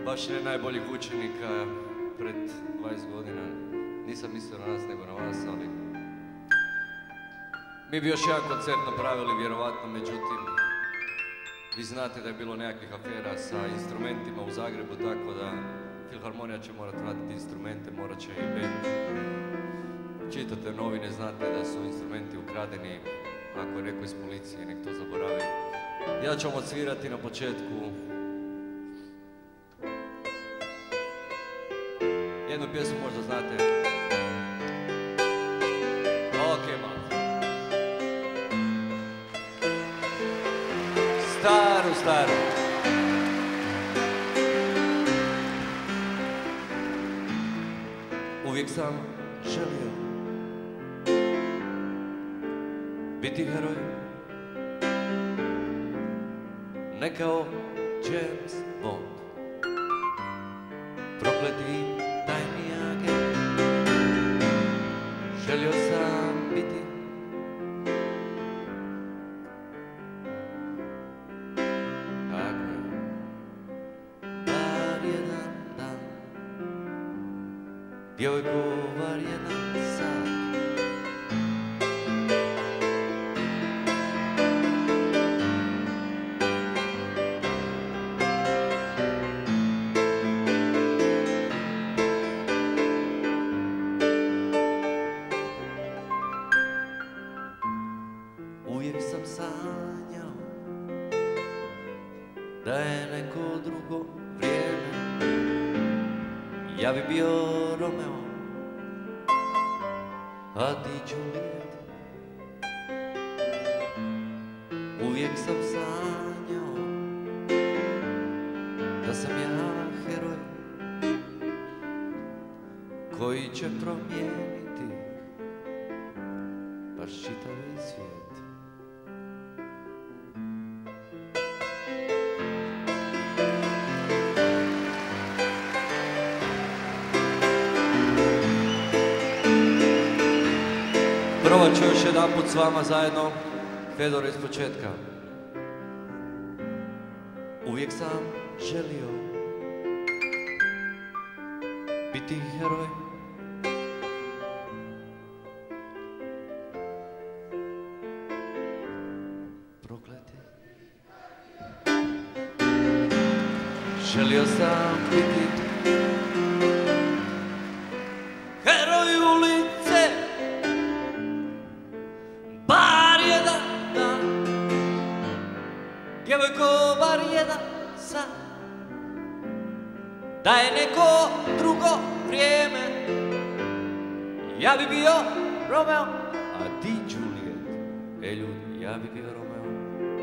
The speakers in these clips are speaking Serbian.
baš ne najboljih učenika pred 20 godina. Nisam mislio na nas nego na vas, ali mi bi još jedan koncert napravili vjerovatno, međutim vi znate da je bilo nekakvih afera sa instrumentima u Zagrebu, tako da Filharmonija će morat vratiti instrumente, morat će i band. Čitate novine, znate da su instrumenti ukradeni. Ako je neko iz policije, nek to zaboravi. Ja ću vam odsvirati na početku jednu pjesmu, možda znate. Ok, malo. Staru. Uvijek sam želio biti heroj, ne kao James Bond, prokleti tajni agent. Želio sam biti tako, bar jedan dan, djevojko, bar jedan sat. Uvijek sam sanjao da je neko drugo vrijeme, ja bi bio Romeo, a ti Juliet. Uvijek sam sanjao da sam ja heroj koji će promijeniti baš čitavi svijet. Provat ću još jedan put s vama zajedno, Fedor iz početka. Uvijek sam želio biti heroj, prokleti. Želio sam biti heroj ulice, bar jedan dan, djevojko, bar jedan sat. Da je neko drugo vrijeme, ja bi bio Romeo, a ti Juliet. Ej ljudi, ja bi bio Romeo,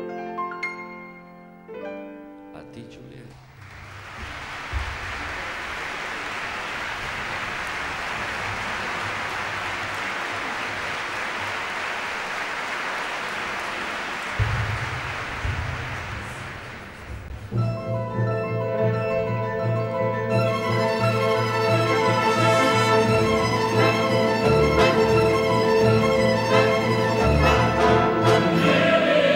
a ti Juliet. Yeah.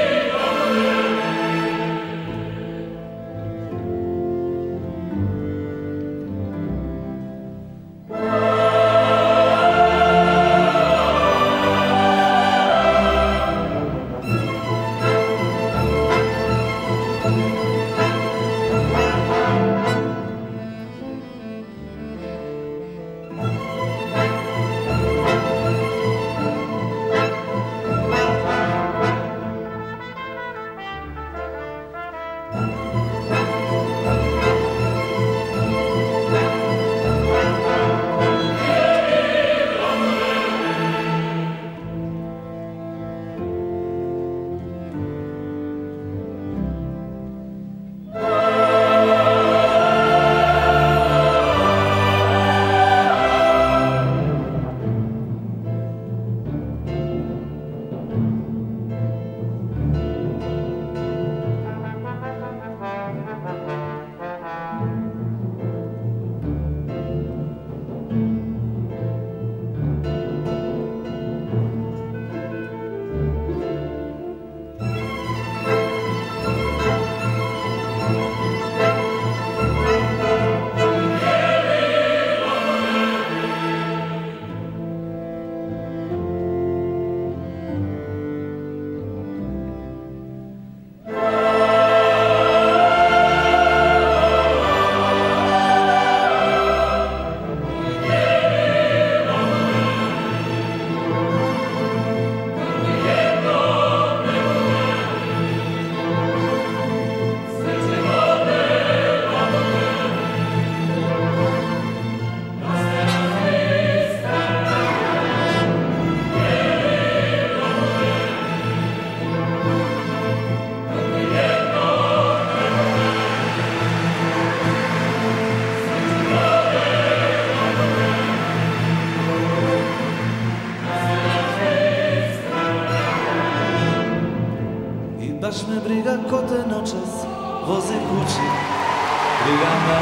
briga ko te noćas vozi kući, briga me.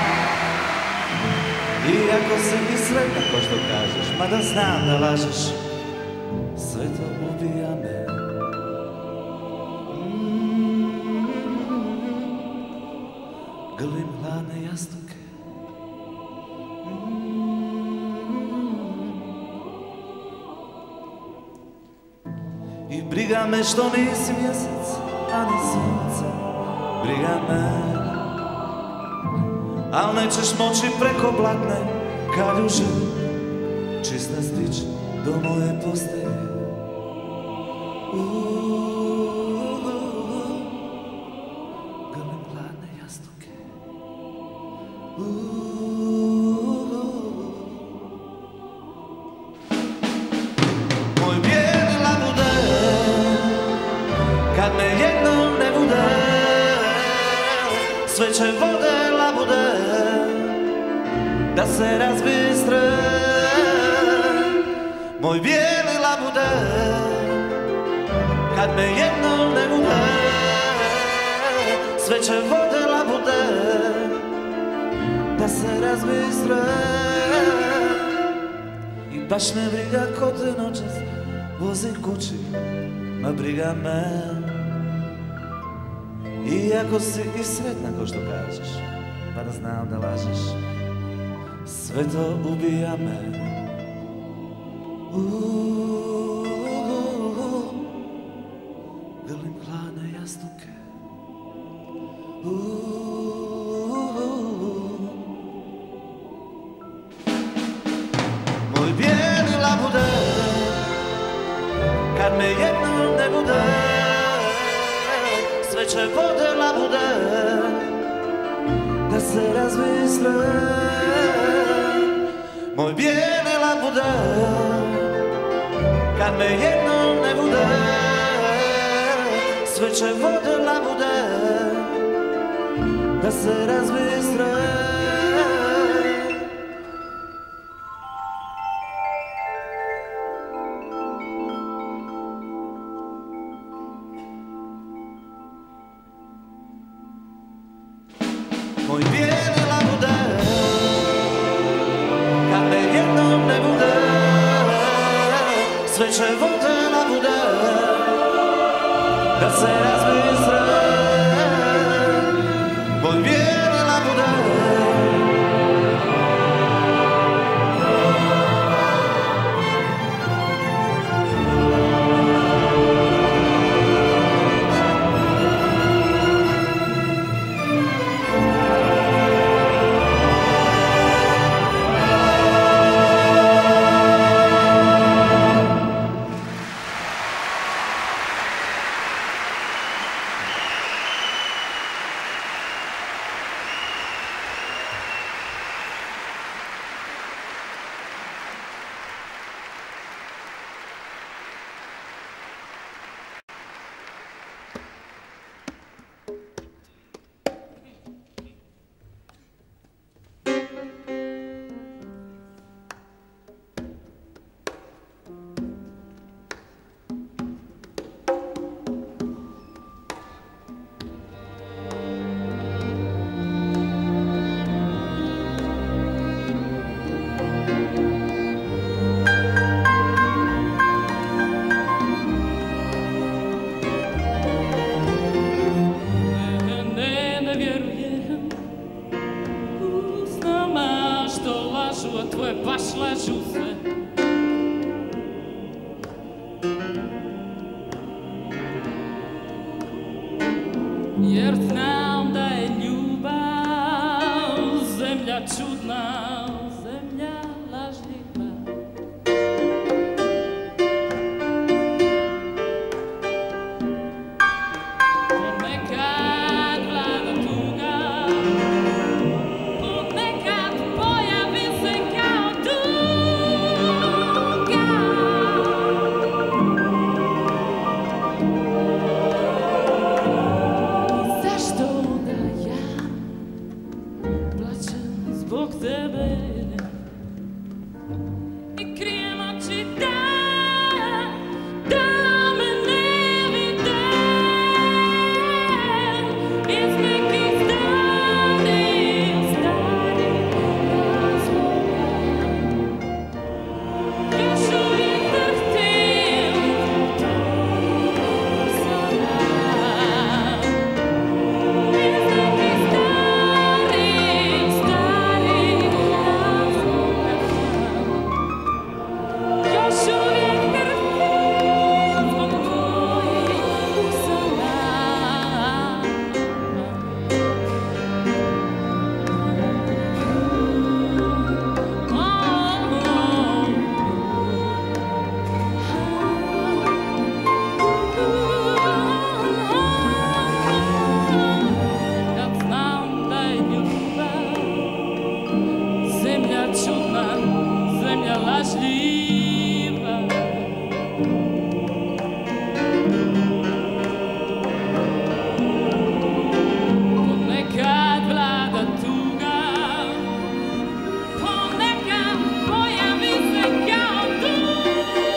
Iako si i sretna ko što kažeš, mada znam da lažeš, sve to ubija me. Grlim hladne jastuke, i briga me što nisi mjesec, a ni sunce, briga me. Al nećeš moći preko blatne kaljuže čista stić do moje postelje. Grlim hladne jastuke, moj bijeli labude, kad me jednom ne bude, sve će vode labude da se razbistre. Moj bijeli labude, kad me jednom ne bude, sve će vode labude da se razbistre. I baš me briga ko te noćas vozi kući, ma briga me. Iako si i sretna ko što kažeš, pa da znam da lažeš, sve to ubija me. Grlim hladne jastuke, moj bijeli labude, kad me jednom ne bude, sve će vode labude da se razbistre. Moj bijeli labude, kad me jednom ne bude, sve će vode labude da se razbistre. Moj bijeli labude, kad me jednom ne bude, sve će vode labude da se razbistre. Moj bijeli labude, tvoje baš lažu se. Jer znam da je ljubav zemlja čudna, zemlja lažljiva. Ponekad vlada tuga, ponekad pojavi se kao tuga. Zašto onda ja plačem zbog tebe i krijem oči da me ne vide? čudna zemlja lažljiva. Ponekad vlada tuga, ponekad pojavi se kao duga.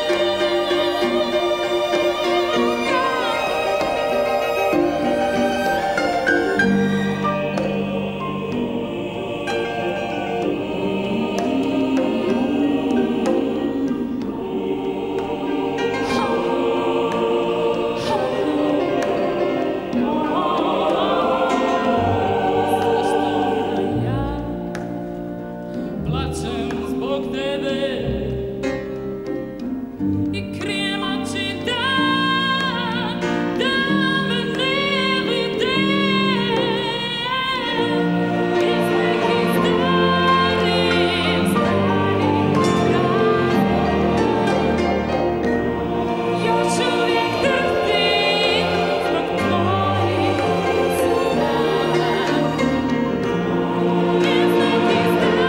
Plačem zbog tebe i krijem oči da me ne vide. Iz nekih starih još uvijek trpim zbog tvojih slova. Iz nekih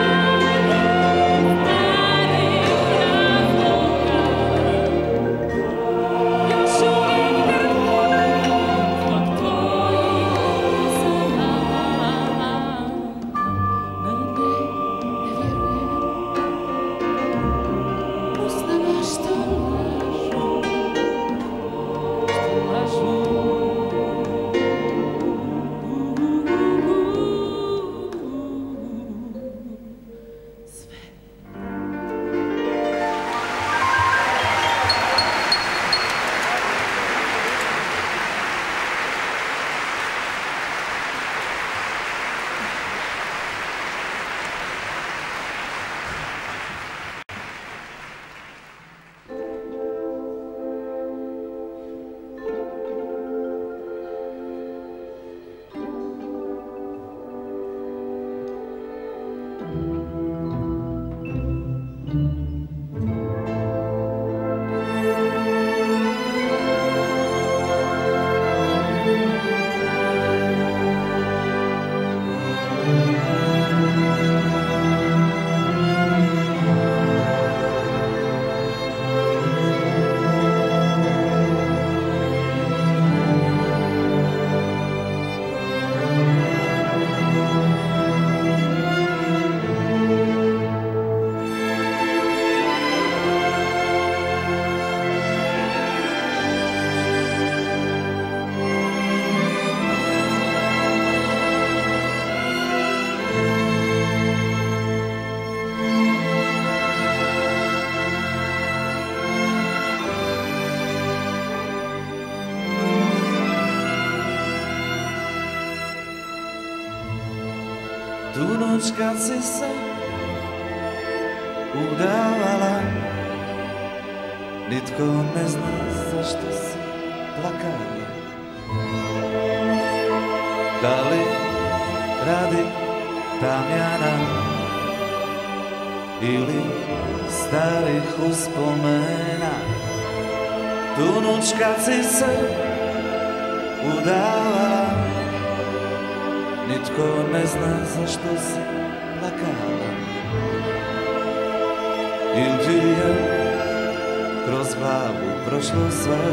Tu noć kad si se udavala, nitko ne zna zašto si plakala. Da li radi tamjana ili starih uspomena? Tu noć kad si se udavala, nitko ne zna zašto si plakala. Il ti je kroz glavu prošlo sve?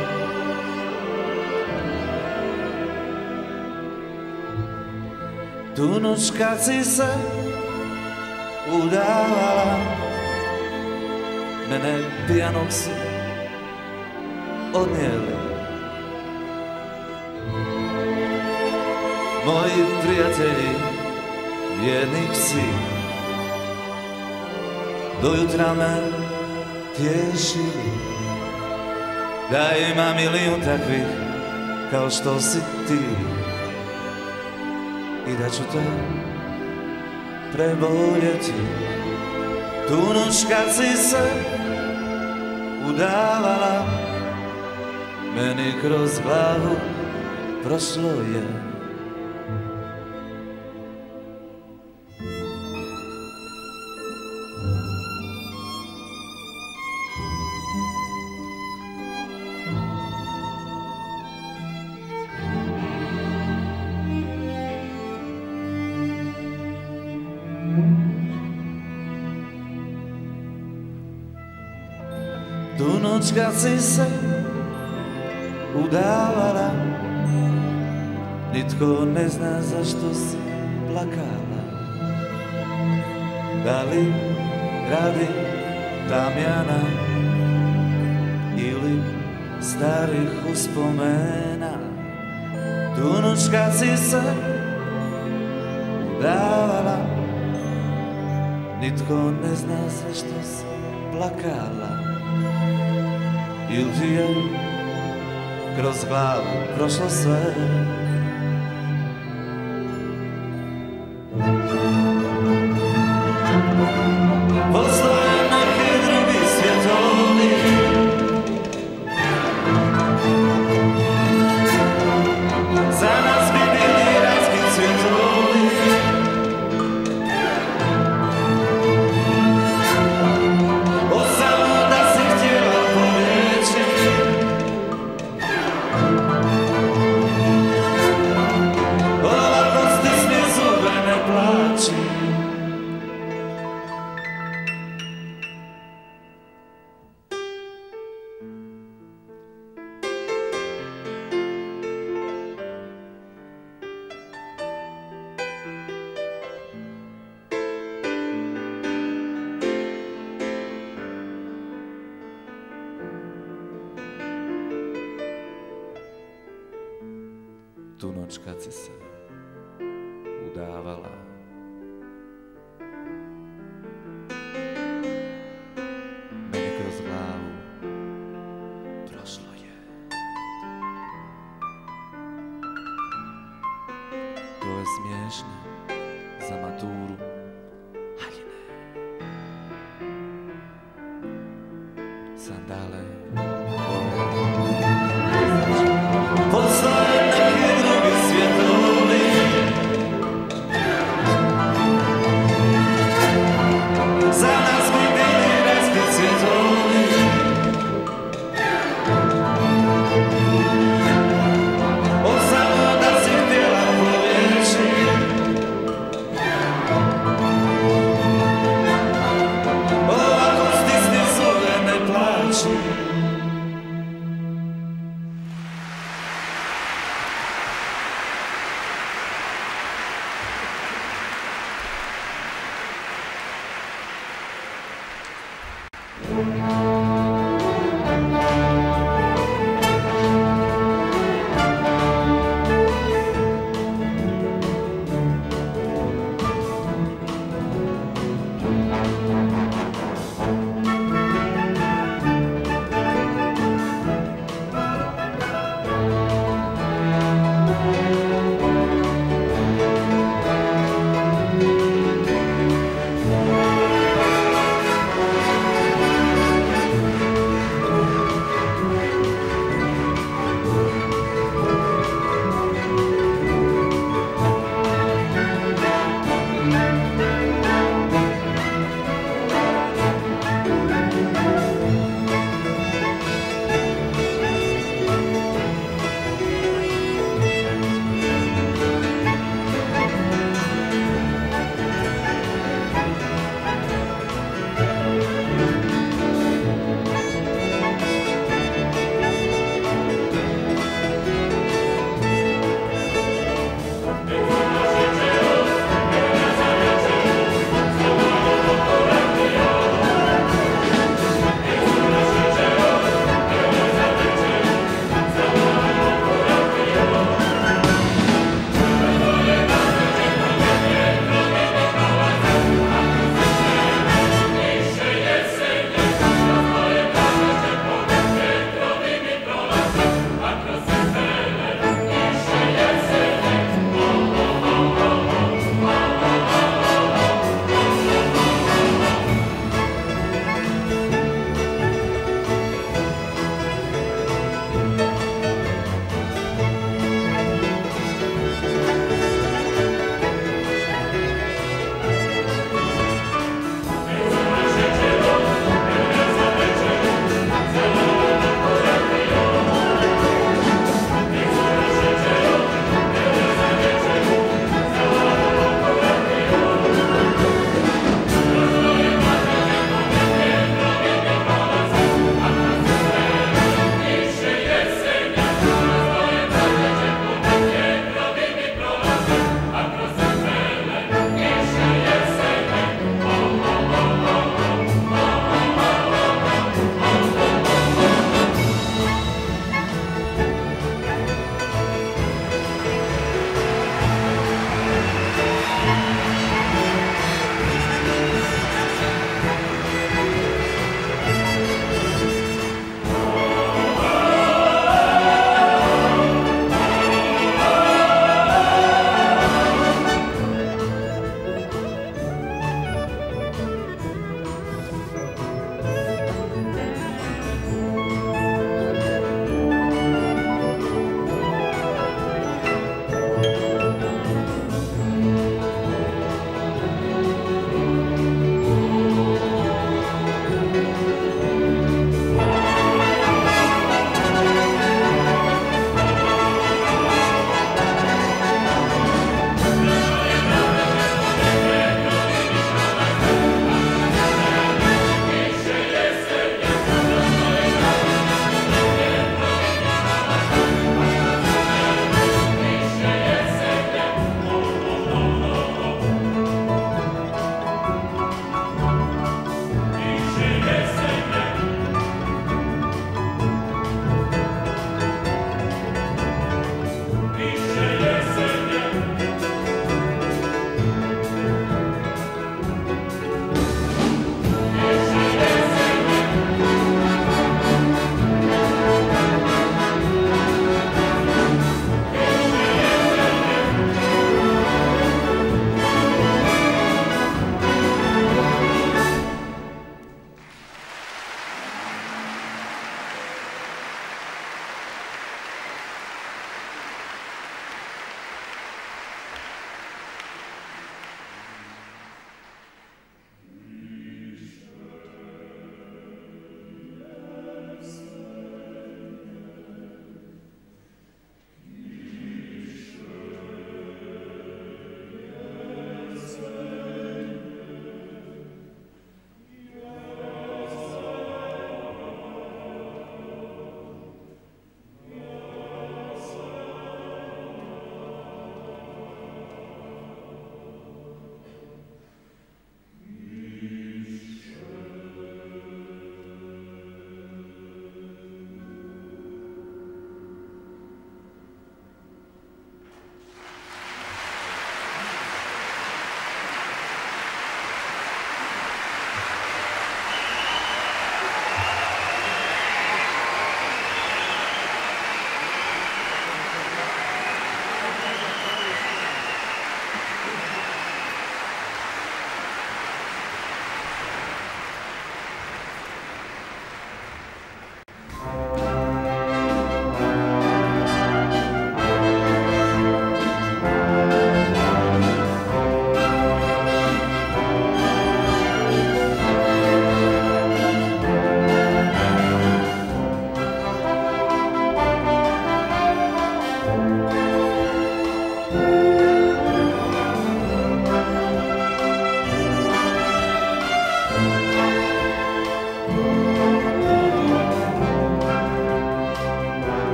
Tu noć kad si se udavala, mene pijanog su odnijeli. Moji prijatelji, vjernik si, do jutra me tješili. Da ima milijun takvih kao što si ti i da ću te preboljeti. Tu noć kad si se udavala, meni kroz glavu prošlo je. Tu noć kad si se udavala, nitko ne zna zašto si plakala. Da li radi tamjana ili starih uspomena? Tu noć kad si se udavala, nitko ne zna zašto si plakala. Ili ti je kroz glavu prošlo sve? Postoje neki drugi svjetovi, za nas bi bili rajski cvjetovi. O samo da si htjela poveći, ovako stisni zube, ne plači. Tu noć kad si se udavala, meni kroz glavu prošlo je. To je smiješno za maturu haljine, sandale postoje neki drugi svjetovi, za nas bi bili rajski cvjetovi. O samo da si htjela poveći, ovako stisni zube, ne plači.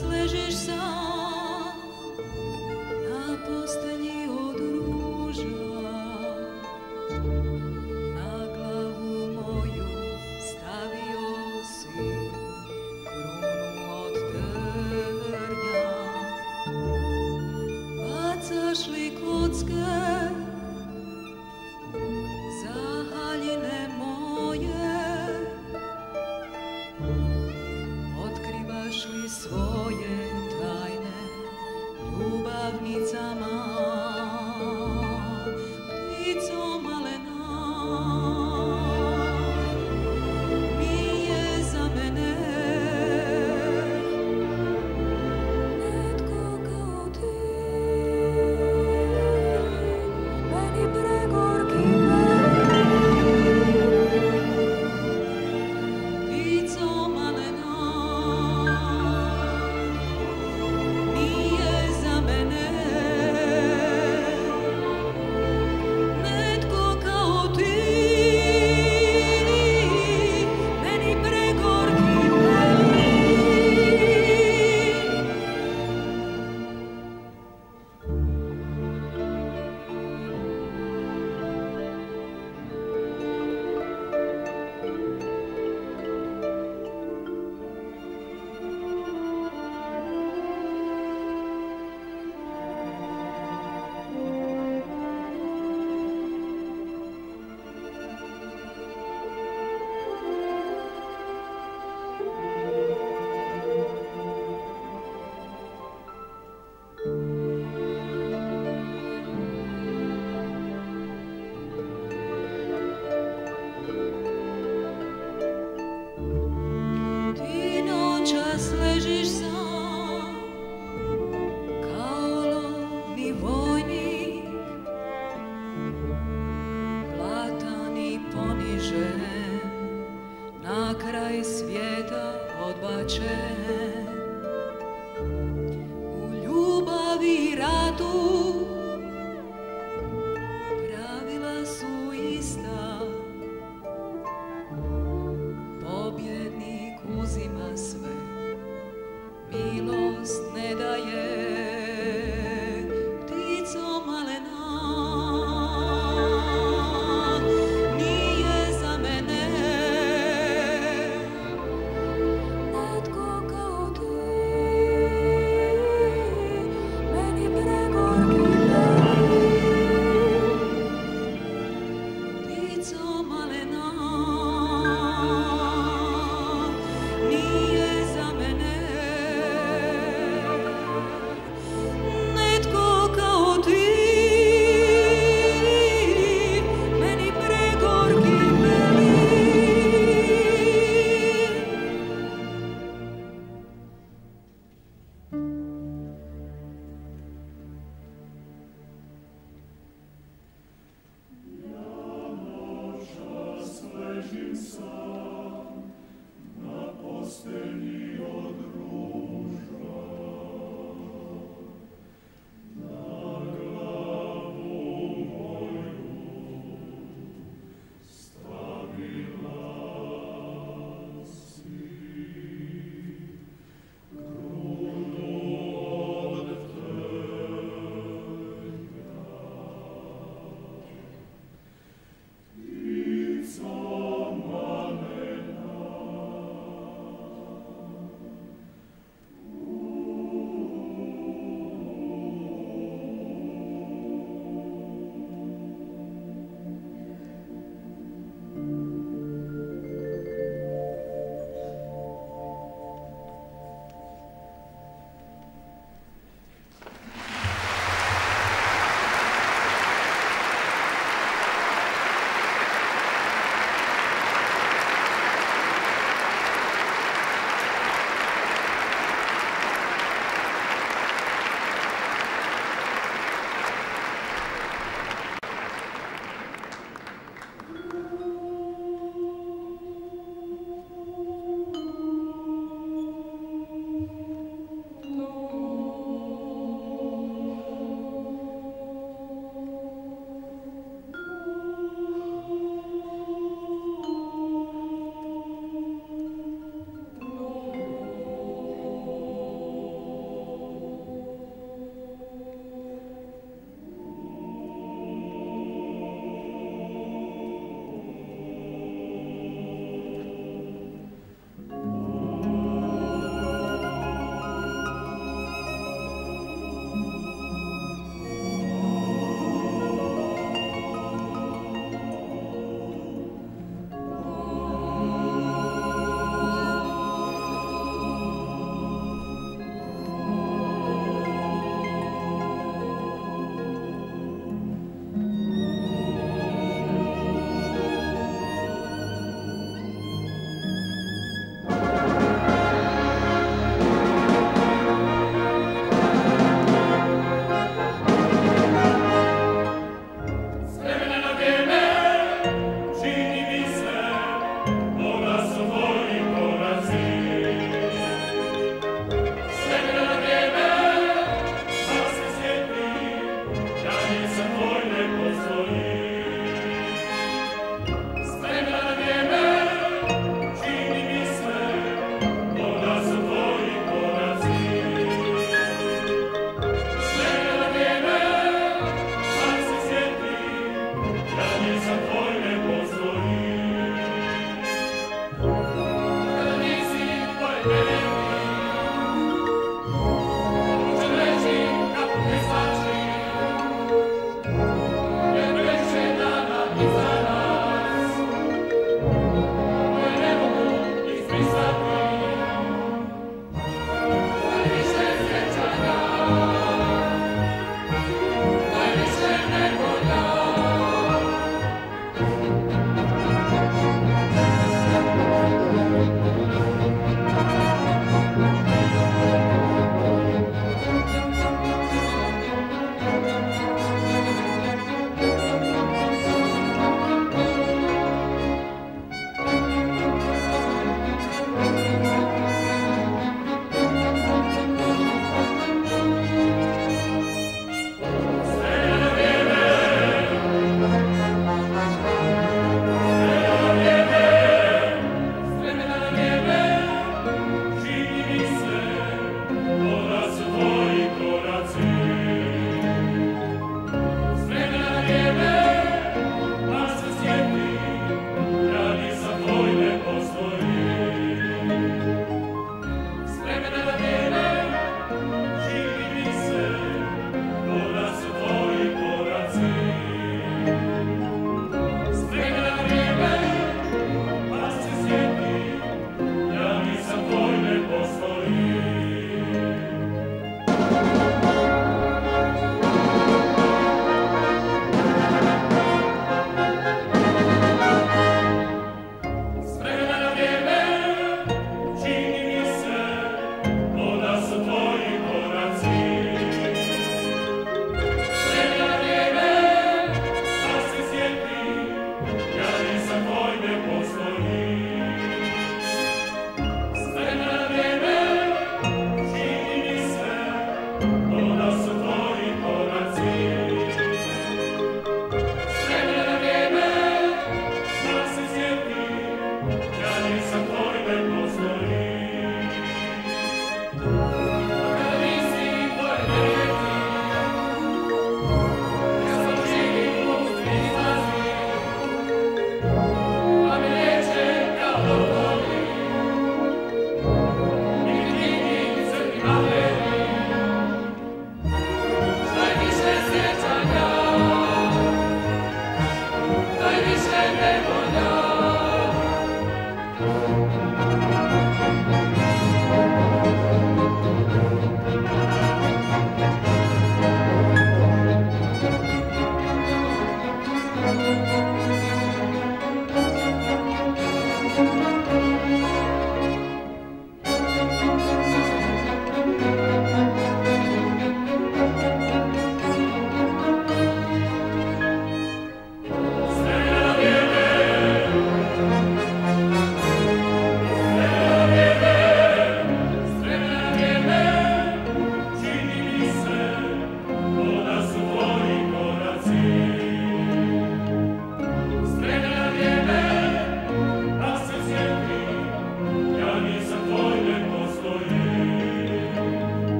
noćas ležiš sam na postelji od ruža, na glavu moju stavio si krunu od trnja. Bacaš li kocke za haljine moje? Otkrivaš li svoje tajne?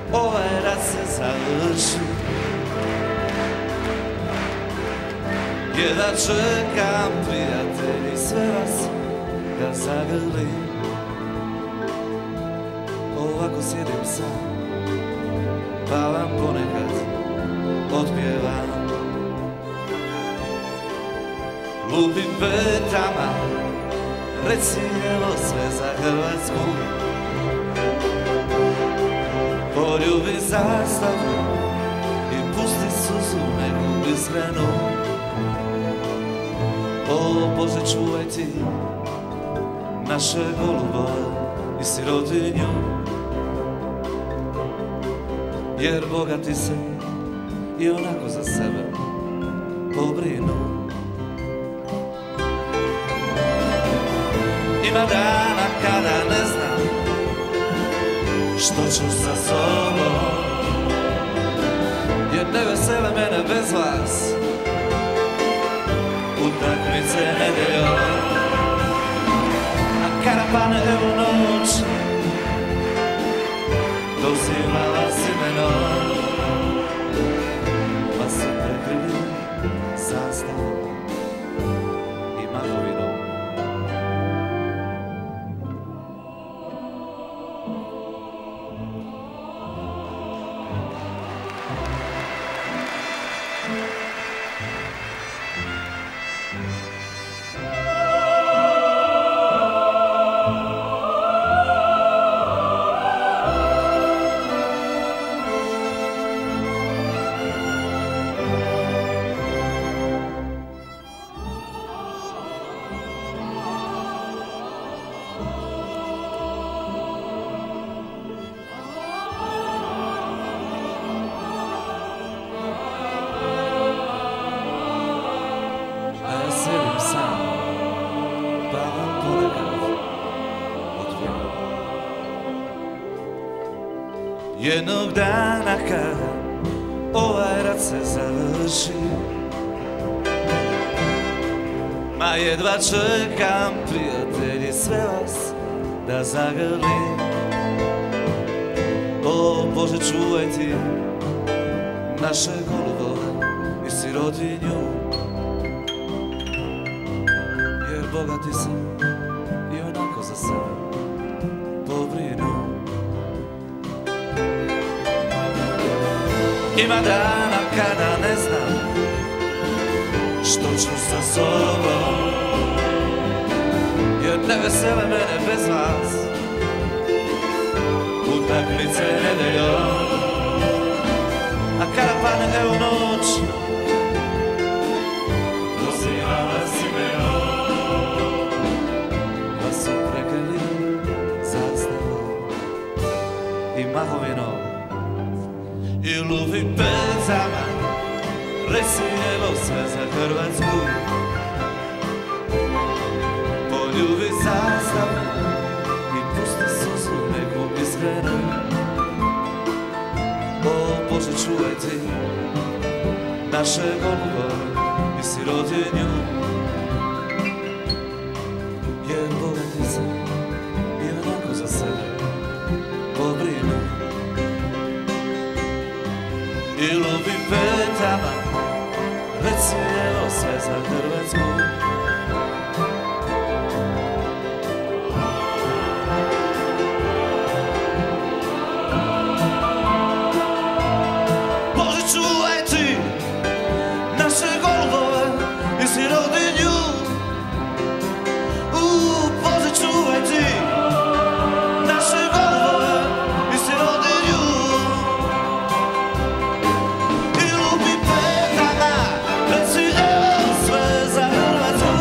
ovaj rat se završi. Jedva čekam, prijatelji, sve vas da zagrlim. Ovako sjedim sam, pa vam ponekad otpjevam. Lupim petama, reci evo sve za Hrvatsku. Poljubi zastavu i pusti suzu neku iskrenu. O Bože, čuvaj ti naše golubove i sirotinju, jer bogati se i onako za sebe pobrinu. Ima dana kada ne znam što ću sa sobom, jer ne vesele mene bez vas utakmice nedeljom. A kada pane evo noć, dozivala si menom, pa sam prekrili zastavom i mahovinom. Jednog dana kada ovaj rat se završi, ma jedva čekam, prijatelji, sve vas da zagrlim. O Bože, čuvaj ti naše golubove i sirotinju, jer bogati se i onako za sebe pobrinu. Ima dana kada ne znam što ću sa sobom, jer ne vesele mene bez vas utakmice nedeljom. A kada pane evo noć, dozivala si menom, pa su prekrili zastavom i mahovinom. I lupi petama, reci evo sve za Hrvatsku. Poljubi zastavu i pusti suzu neku iskrenu. O Bože, čuvaj ti naše golubove i sirotinju, jer bogati se i onako za sebe pobrinu. I lupim petama, reci evo sve za Hrvatsku. Bože, čuvaj ti naše golubove i sirotinju. Bože, čuvaj ti naše golubove i sirotinju. I lupi petama, reci evo sve za Hrvatsku.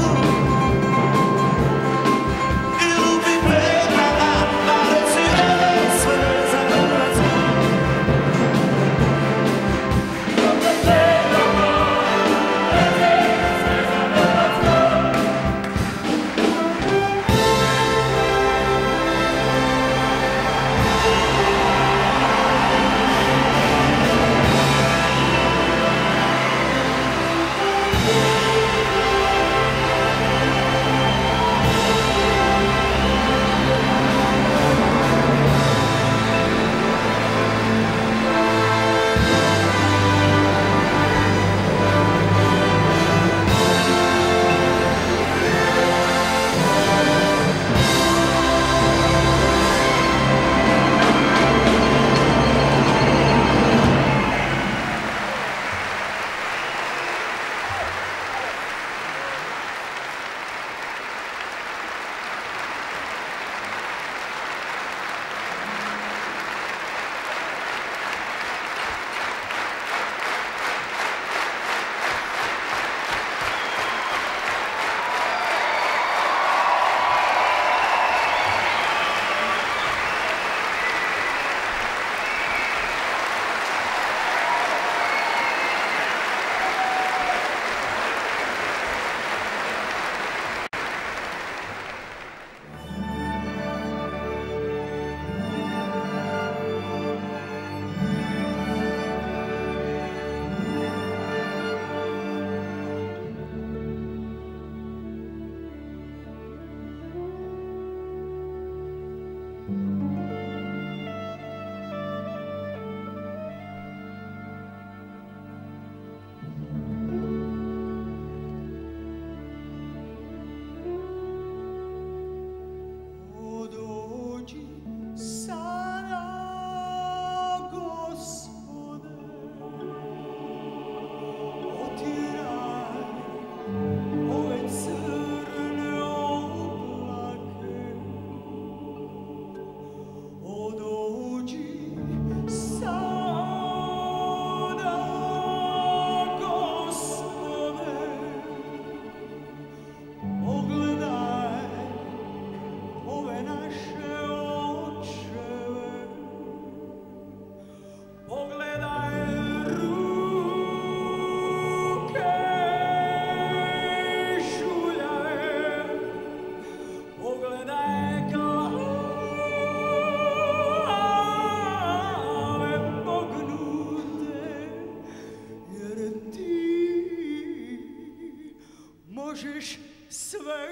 tražiš sve.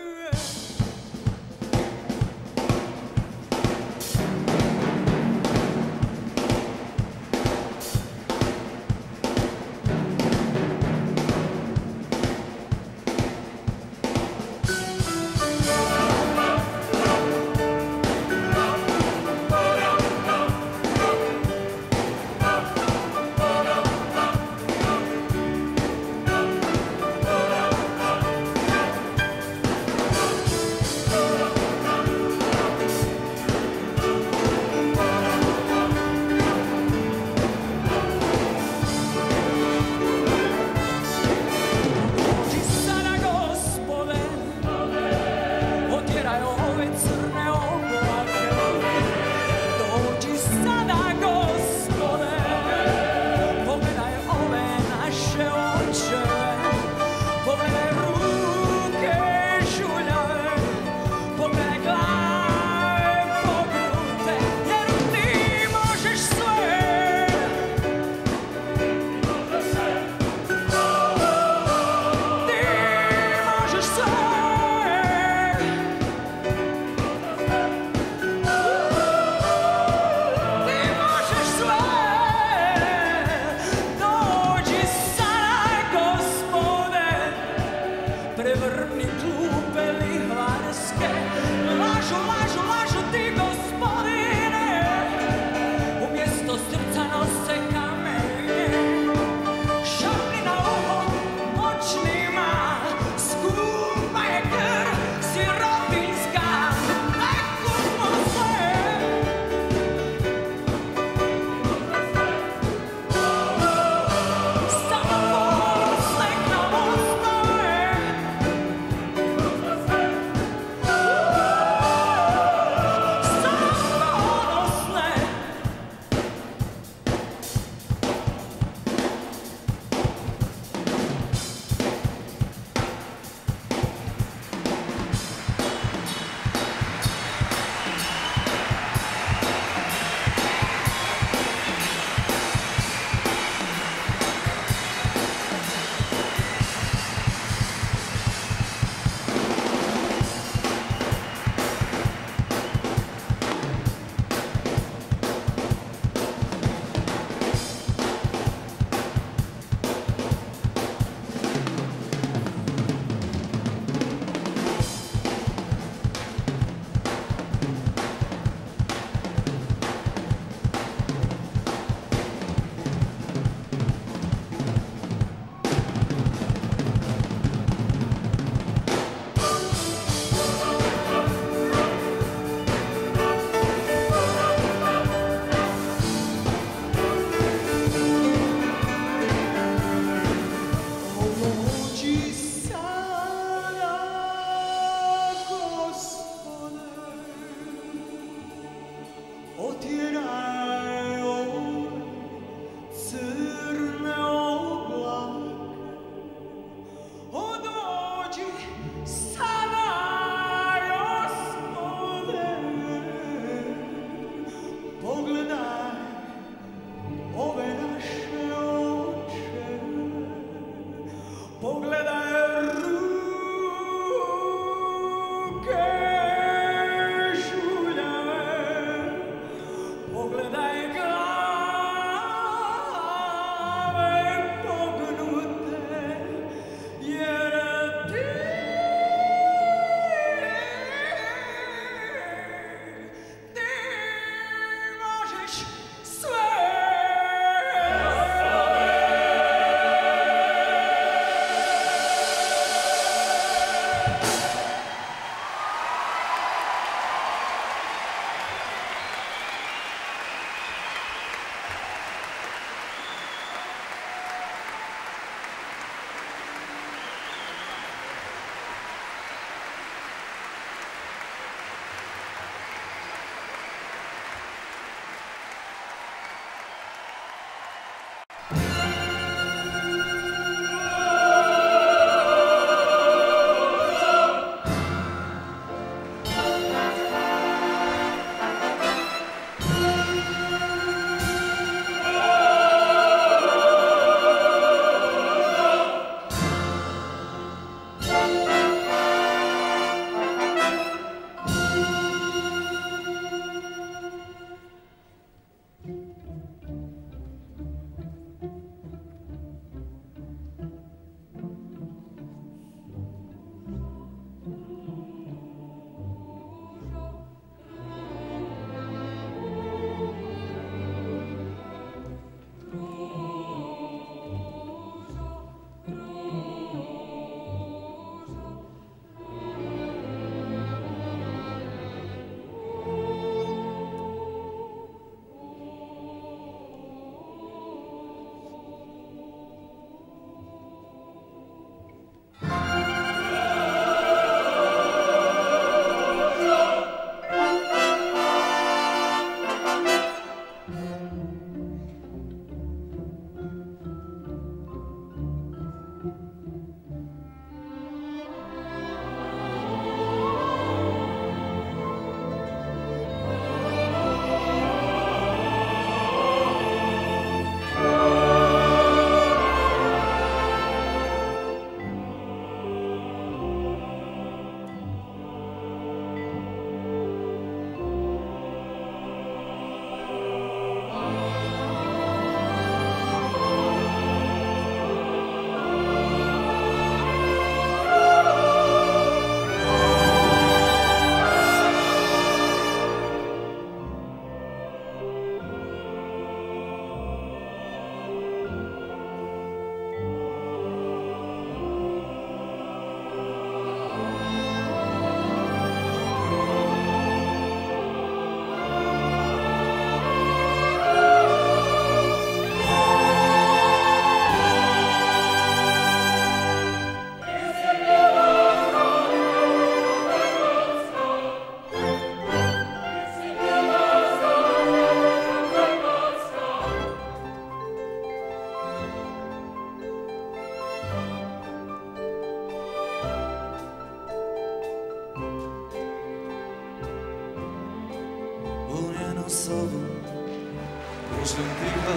tiho,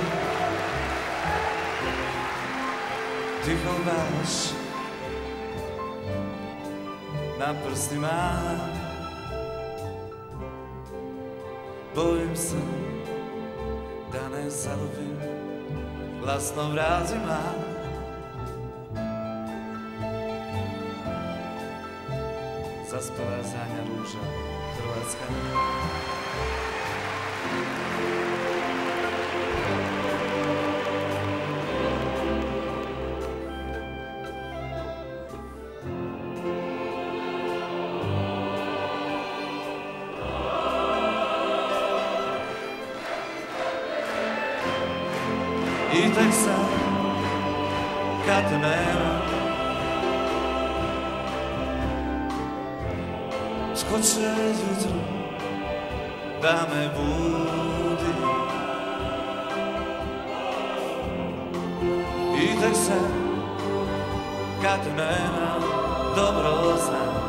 tiho baš na prstima. Bojim se da ne zadobim glasno vrazima. Zaspala zadnja ruža Hrvatska. I tek sad, kad te nema, skoče jutro da me budi. I tek sad, kad te nema, dobro znam,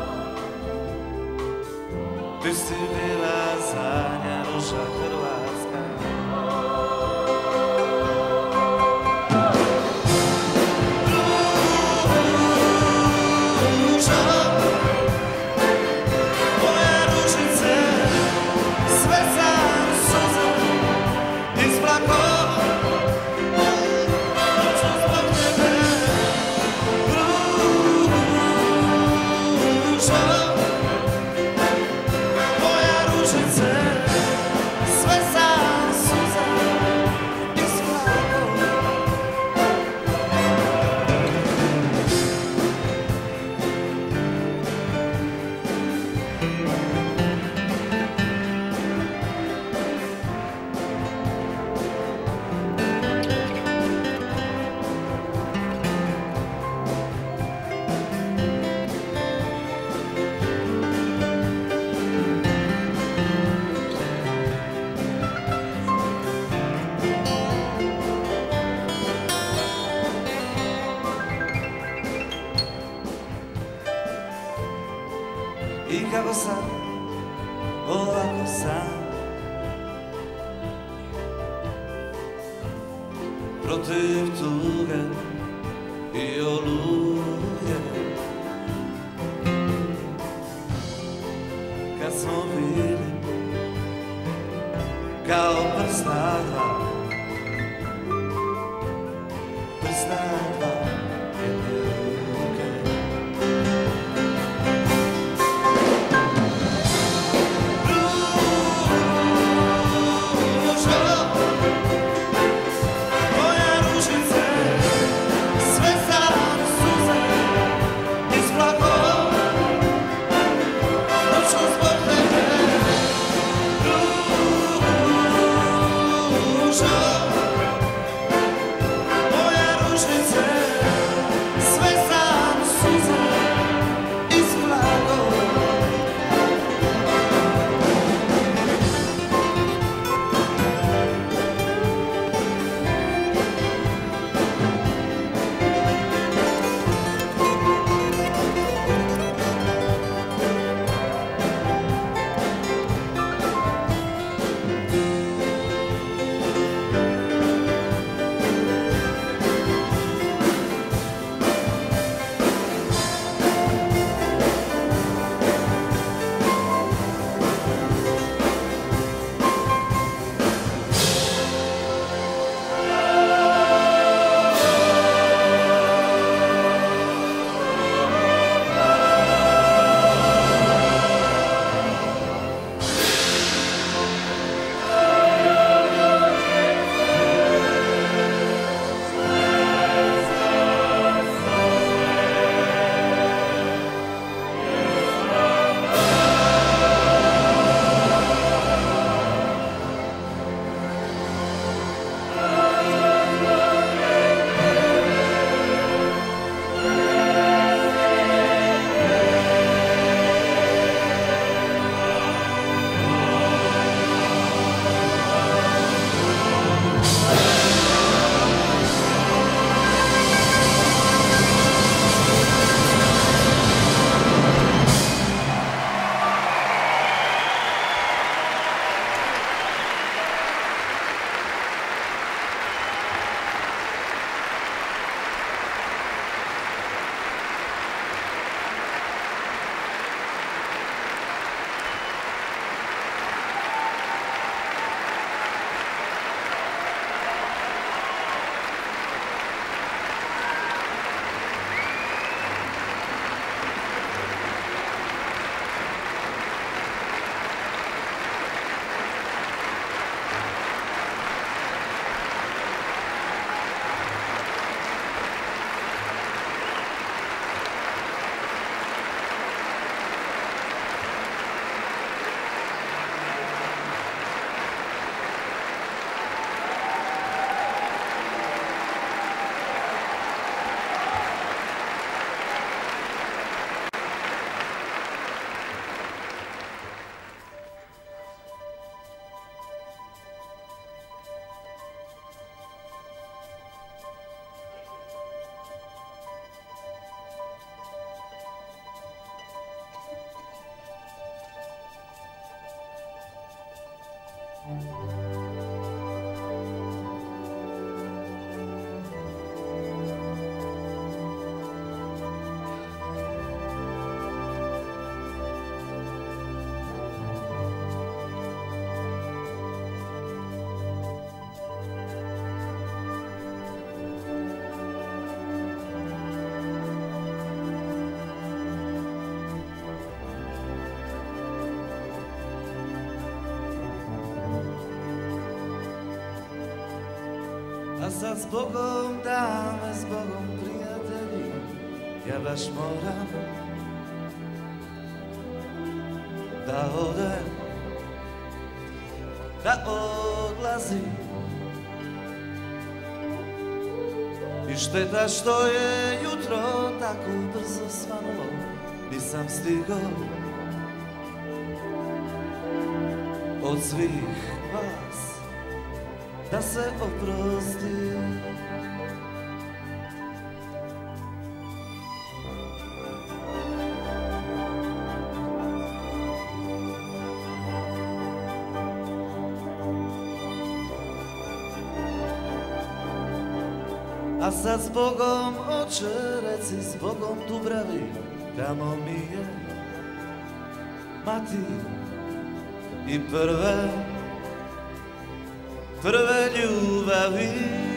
ti si bila zadnja ruža Hrvatska. I kako sam, ovako sam, protiv tuge i oluje. Kad smo bili kao prsna dva, prsna dva jedne ruke. A sad zbogom dame, zbogom prijatelji, ja baš moram da odem, da odlazim. I šteta što je jutro tako brzo svanulo, nisam stigao od svih vas da se oprostim. A sad zbogom oče reci, zbogom Dubravi, tamo mi je mati i prve ljubavi.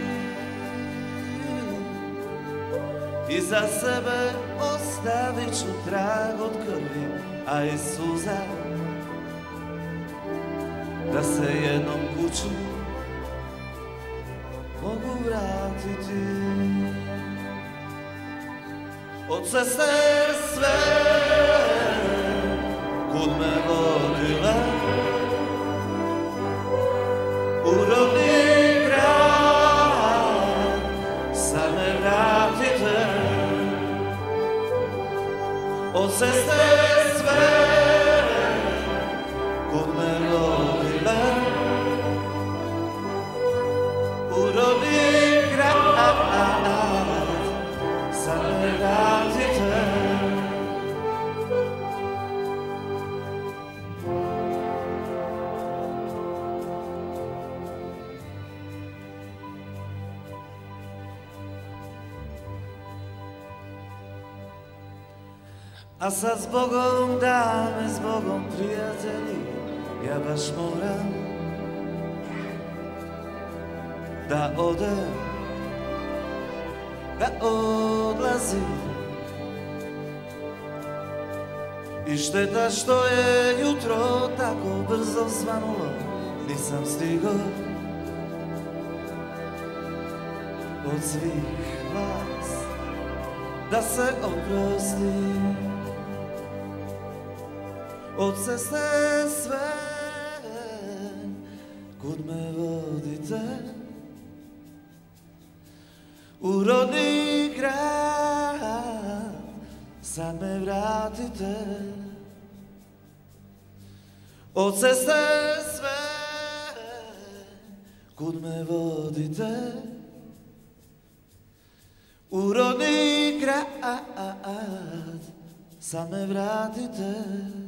Iza sebe ostavit ću trag od krvi, a i suza, da se jednom kuću mogu vratiti. Od ceste sve kud me vodile, u rodni grad, sad me vratite. Od ceste sve kud me vodile, u rodni grad, sad me vratite. A sad zbogom dame, zbogom prijatelji, ja baš moram da odem, da odlazim. I šteta što je jutro tako brzo svanulo, nisam stigao od svih vas da se oprostim. Od ceste sve kud me vodite, u rodni grad, sad me vratite. Od ceste sve kud me vodite, u rodni grad, sad me vratite.